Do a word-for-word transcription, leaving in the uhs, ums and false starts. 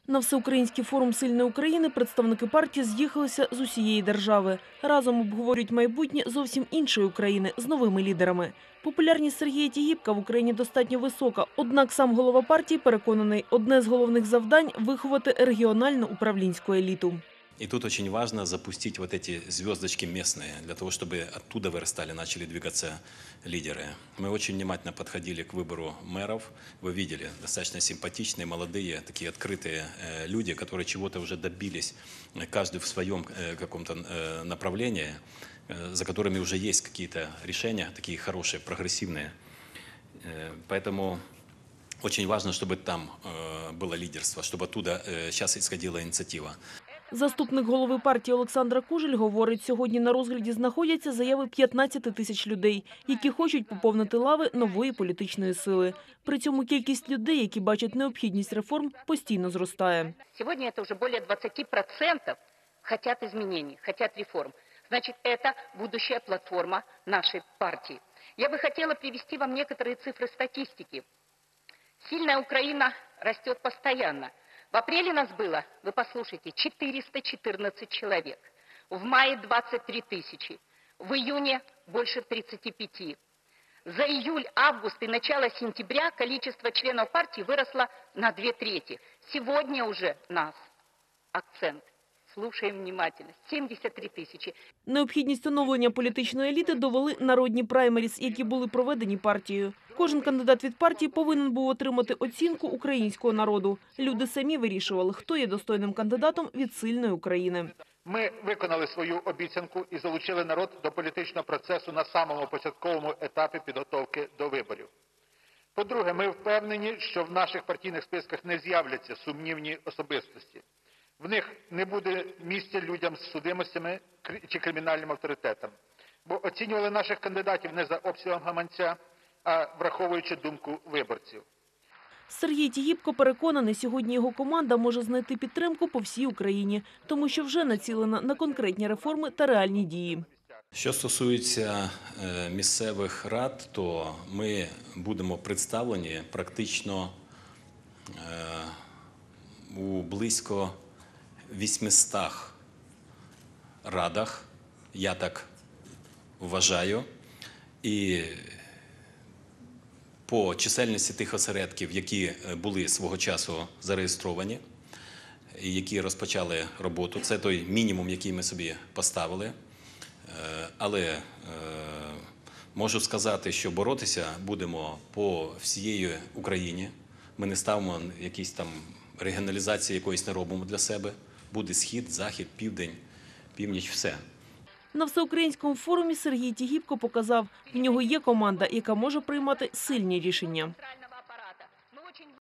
На Всеукраїнський форум «Сильна Україна» представники партії з'їхалися з усієї держави. Разом обговорюють майбутнє зовсім іншої України з новими лідерами. Популярність Сергія Тігіпка в Україні достатньо висока. Однак сам голова партії переконаний, одне з головних завдань – виховати регіональну управлінську еліту. И тут очень важно запустить вот эти звездочки местные, для того, чтобы оттуда вырастали, начали двигаться лидеры. Мы очень внимательно подходили к выбору мэров. Вы видели, достаточно симпатичные, молодые, такие открытые люди, которые чего-то уже добились, каждый в своем каком-то направлении, за которыми уже есть какие-то решения, такие хорошие, прогрессивные. Поэтому очень важно, чтобы там было лидерство, чтобы оттуда сейчас исходила инициатива. Заступник голови партії Олександра Кужель говорить, сьогодні на розгляді знаходяться заяви п'ятнадцяти тисяч людей, які хочуть поповнити лави нової політичної сили. При цьому кількість людей, які бачать необхідність реформ, постійно зростає. Сьогодні це вже більше двадцати відсотків хочуть змін, хочуть реформ. Значить, це будущая платформа нашої партії. Я би хотіла привести вам некоторые цифры статистики. Сильная Украина растет постоянно. В апреле нас было, вы послушайте, четыреста четырнадцать человек. В мае двадцать три тысячи. В июне больше тридцати пяти. За июль, август и начало сентября количество членов партии выросло на две трети. Сегодня уже нас, акцент, слушаем внимательно, сімдесят три тисячі. Необхідність оновлення політичної еліти довели народні праймеріс, які були проведені партією. Кожен кандидат від партії повинен був отримати оцінку українського народу. Люди самі вирішували, хто є достойним кандидатом від сильної України. Ми виконали свою обіцянку і залучили народ до політичного процесу на самому початковому етапі підготовки до виборів. По-друге, ми впевнені, що в наших партійних списках не з'являться сумнівні особистості. В них не буде місця людям з судимостями чи кримінальним авторитетом. Бо оцінювали наших кандидатів не за обсягом гаманця, а враховуючи думку виборців. Сергій Тігіпко переконаний, сьогодні його команда може знайти підтримку по всій Україні, тому що вже націлена на конкретні реформи та реальні дії. Що стосується місцевих рад, то ми будемо представлені практично у близько вісьмистах радах, я так вважаю, і по чисельності тих осередків, які були свого часу зареєстровані, і які розпочали роботу, це той мінімум, який ми собі поставили. Але можу сказати, що боротися будемо по всієї Україні. Ми не ставимо якісь там регіоналізації, якоїсь не робимо для себе. Буде схід, захід, південь, північ – все. На Всеукраїнському форумі Сергій Тігіпко показав, в нього є команда, яка може приймати сильні рішення.